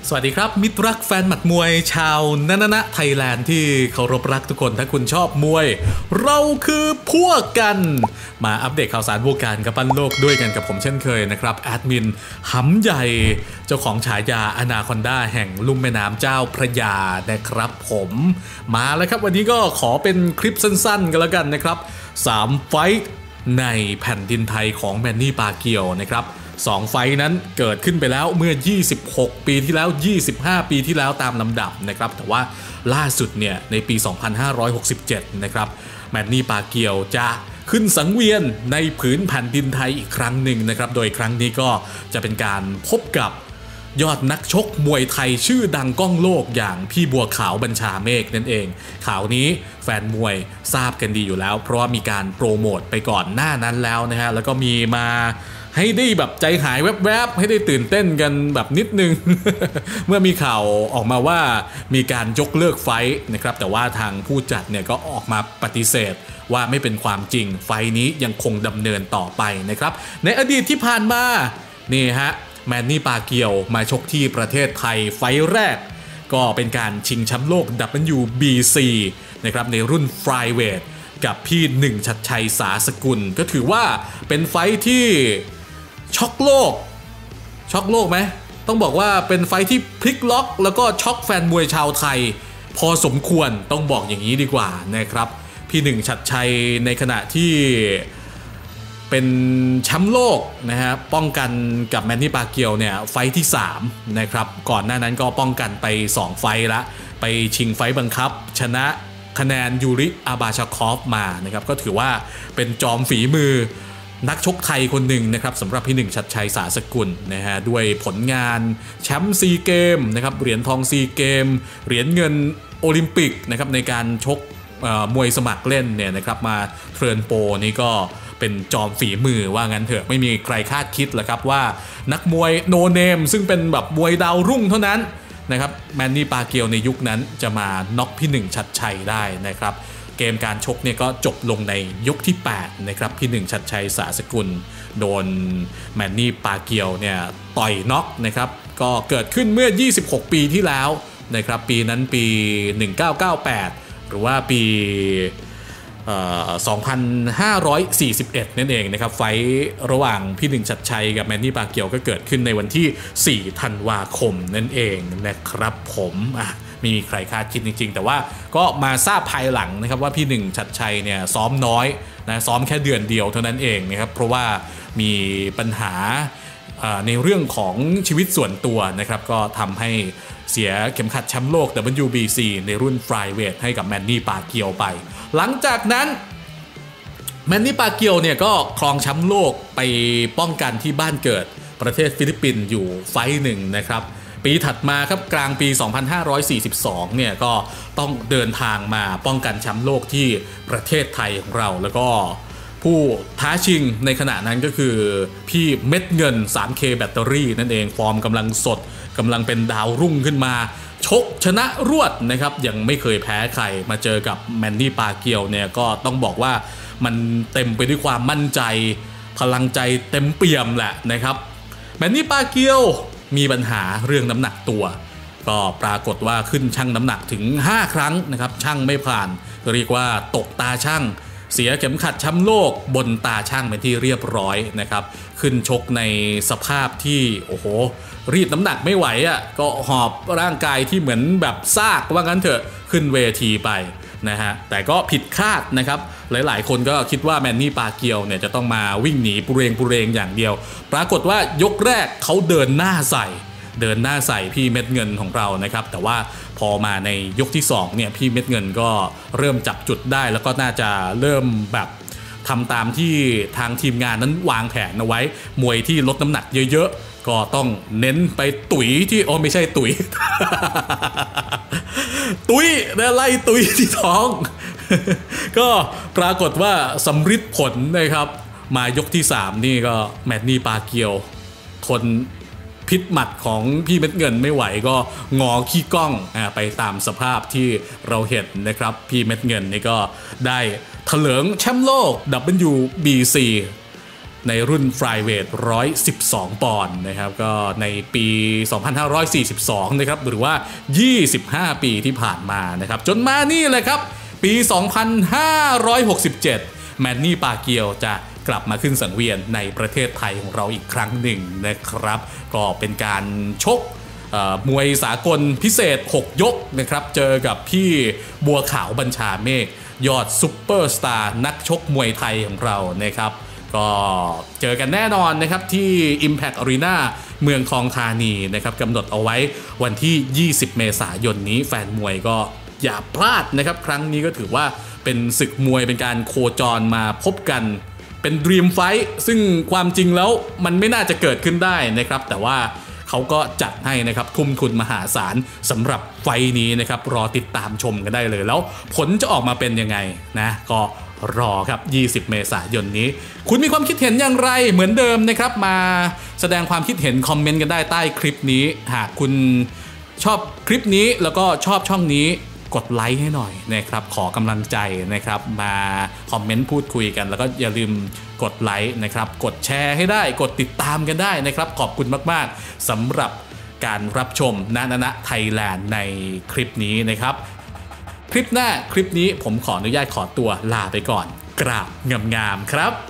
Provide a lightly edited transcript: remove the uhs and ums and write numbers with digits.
สวัสดีครับมิตรรักแฟนหมัดมวยชาวนะไทยแลนด์ที่เคารพรักทุกคนถ้าคุณชอบมวยเราคือพวกกันมาอัปเดตข่าวสารวงการกับปั้นโลกด้วยกันกับผมเช่นเคยนะครับแอดมินหำใหญ่เจ้าของฉายาอนาคอนดาแห่งลุ่มแม่น้ำเจ้าพระยานะครับผมมาแล้วครับวันนี้ก็ขอเป็นคลิปสั้นๆกันแล้วกันนะครับ3ไฟท์ในแผ่นดินไทยของแมนนี่ปาเกียวนะครับ2ไฟนั้นเกิดขึ้นไปแล้วเมื่อ26ปีที่แล้ว25ปีที่แล้วตามลำดับนะครับแต่ว่าล่าสุดเนี่ยในปี2567นะครับแมนนี่ปาเกียวจะขึ้นสังเวียนในผืนแผ่นดินไทยอีกครั้งหนึ่งนะครับโดยครั้งนี้ก็จะเป็นการพบกับยอดนักชกมวยไทยชื่อดังก้องโลกอย่างพี่บัวขาวบัญชาเมฆนั่นเองข่าวนี้แฟนมวยทราบกันดีอยู่แล้วเพราะว่ามีการโปรโมทไปก่อนหน้านั้นแล้วนะฮะแล้วก็มีมาให้ได้แบบใจหายแวบๆให้ได้ตื่นเต้นกันแบบนิดนึง เมื่อมีข่าวออกมาว่ามีการยกเลิกไฟท์นะครับแต่ว่าทางผู้จัดเนี่ยก็ออกมาปฏิเสธว่าไม่เป็นความจริงไฟท์นี้ยังคงดำเนินต่อไปนะครับในอดีตที่ผ่านมานี่ฮะแมนนี่ปาเกียวมาชกที่ประเทศไทยไฟท์แรกก็เป็นการชิงแชมป์โลก WBC นะครับในรุ่นไฟท์เวทกับพี่หนึ่งชัดชัยสาสกุลก็ถือว่าเป็นไฟท์ที่ช็อกโลกไหมต้องบอกว่าเป็นไฟท์ที่พลิกล็อกแล้วก็ช็อกแฟนมวยชาวไทยพอสมควรต้องบอกอย่างนี้ดีกว่านะครับพี่หนึ่งชัดชัยในขณะที่เป็นแชมป์โลกนะฮะป้องกันกับแมนนี่ปาเกียวเนี่ยไฟท์ที่3นะครับก่อนหน้านั้นก็ป้องกันไป2ไฟท์ละไปชิงไฟท์บังคับชนะคะแนนยูริอาบาชาคอฟมานะครับก็ถือว่าเป็นจอมฝีมือนักชกไทยคนหนึ่งนะครับสำหรับพี่หนึ่งชัดชัยสาสกุลนะฮะด้วยผลงานแชมป์ซีเกมนะครับเหรียญทองซีเกมเหรียญเงินโอลิมปิกนะครับในการชกมวยสมัครเล่นเนี่ยนะครับมาเทิร์นโปรนี่ก็เป็นจอมฝีมือว่างั้นเถอะไม่มีใครคาดคิดหรอกครับว่านักมวยโนเนมซึ่งเป็นแบบมวยดาวรุ่งเท่านั้นนะครับแมนนี่ปาเกียวในยุคนั้นจะมาน็อกพี่หนึ่งชัดชัยได้นะครับเกมการชกเนี่ยก็จบลงในยกที่8นะครับพี่หนึ่งชัดชัยสาสกุลโดนแมนนี่ปาเกียวเนี่ยต่อยน็อกนะครับก็เกิดขึ้นเมื่อ26ปีที่แล้วนะครับปีนั้นปี1998หรือว่าปี2541นั่นเองนะครับไฟระหว่างพี่หนึ่งชัดชัยกับแมนนี่ปาเกียวก็เกิดขึ้นในวันที่4ธันวาคมนั่นเองนะครับผมไม่มีใครคาดคิดจริงๆแต่ว่าก็มาทราบภายหลังนะครับว่าพี่หนึ่งชัดชัยเนี่ยซ้อมน้อยนะซ้อมแค่เดือนเดียวเท่านั้นเองนะครับเพราะว่ามีปัญหาในเรื่องของชีวิตส่วนตัวนะครับก็ทำให้เสียเข็มขัดแชมป์โลก WBC ในรุ่นไฟท์เวทให้กับแมนนี่ปาเกียวไปหลังจากนั้นแมนนี่ปาเกียวเนี่ยก็ครองแชมป์โลกไปป้องกันที่บ้านเกิดประเทศฟิลิปปินส์อยู่ไฟท์หนึ่งนะครับปีถัดมาครับกลางปี2542เนี่ยก็ต้องเดินทางมาป้องกันแชมป์โลกที่ประเทศไทยของเราแล้วก็ผู้ท้าชิงในขณะนั้นก็คือพี่เม็ดเงิน 3K แบตเตอรี่นั่นเองฟอร์มกำลังสดกำลังเป็นดาวรุ่งขึ้นมาชกชนะรวดนะครับยังไม่เคยแพ้ใครมาเจอกับแมนนี่ปาเกียวเนี่ยก็ต้องบอกว่ามันเต็มไปด้วยความมั่นใจพลังใจเต็มเปี่ยมแหละนะครับแมนนี่ปาเกียวมีปัญหาเรื่องน้ำหนักตัวก็ปรากฏว่าขึ้นชั่งน้ำหนักถึง5ครั้งนะครับชั่งไม่ผ่านเรียกว่าตกตาชั่งเสียเข็มขัดแชมป์โลกบนตาชั่งเป็นที่เรียบร้อยนะครับขึ้นชกในสภาพที่โอ้โหรีดน้ำหนักไม่ไหวอ่ะก็หอบร่างกายที่เหมือนแบบซากว่างั้นเถอะขึ้นเวทีไปนะฮะแต่ก็ผิดคาดนะครับหลายๆคนก็คิดว่าแมนนี่ปาเกียวเนี่ยจะต้องมาวิ่งหนีปุเรงอย่างเดียวปรากฏว่ายกแรกเขาเดินหน้าใส่พี่เม็ดเงินของเรานะครับแต่ว่าพอมาในยกที่2เนี่ยพี่เม็ดเงินก็เริ่มจับจุดได้แล้วก็น่าจะเริ่มแบบทำตามที่ทางทีมงานนั้นวางแผนเอาไว้มวยที่ลดน้ำหนักเยอะๆก็ต้องเน้นไปตุ๋ยที่ไม่ใช่ตุ๋ย ตุ๋ยไล่ตุ๋ยที่ท้อง ก็ปรากฏว่าสำฤทธิ์ผลนะครับมายกที่3นี่ก็แมนนี่ปาเกียวทนพิษหมัดของพี่เม็ดเงินไม่ไหวก็งอขี้ก้องไปตามสภาพที่เราเห็นนะครับพี่เม็ดเงินนี่ก็ได้เถลิงแชมป์โลก WBC ในรุ่นฟลายเวท112 ปอนด์นะครับก็ในปี 2542 นะครับหรือว่า 25 ปีที่ผ่านมานะครับจนมานี่เลยครับปี 2567 แมนนี่ปาเกียวจะกลับมาขึ้นสังเวียนในประเทศไทยของเราอีกครั้งหนึ่งนะครับก็เป็นการชกมวยสากลพิเศษ6 ยกนะครับเจอกับพี่บัวขาวบัญชาเมฆยอดซุปเปอร์สตาร์นักชกมวยไทยของเรานะครับก็เจอกันแน่นอนนะครับที่ Impact Arena เมืองทองธานีนะครับกำหนดเอาไว้วันที่ 20 เมษายนนี้แฟนมวยก็อย่าพลาดนะครับครั้งนี้ก็ถือว่าเป็นศึกมวยเป็นการโคจรมาพบกันเป็นดรีมไฟท์ซึ่งความจริงแล้วมันไม่น่าจะเกิดขึ้นได้นะครับแต่ว่าเขาก็จัดให้นะครับทุ่มทุนมหาศาลสำหรับไฟท์นี้นะครับรอติดตามชมกันได้เลยแล้วผลจะออกมาเป็นยังไงนะก็รอครับ 20 เมษายนนี้คุณมีความคิดเห็นอย่างไรเหมือนเดิมนะครับมาแสดงความคิดเห็นคอมเมนต์กันได้ใต้คลิปนี้หากคุณชอบคลิปนี้แล้วก็ชอบช่องนี้กดไลค์ให้หน่อยนะครับขอกำลังใจนะครับมาคอมเมนต์พูดคุยกันแล้วก็อย่าลืมกดไลค์นะครับกดแชร์ให้ได้กดติดตามกันได้นะครับขอบคุณมากๆสำหรับการรับชมนะไทยแลนด์ในคลิปนี้นะครับคลิปหน้าคลิปนี้ผมขออนุญาตขอตัวลาไปก่อนกราบงามๆครับ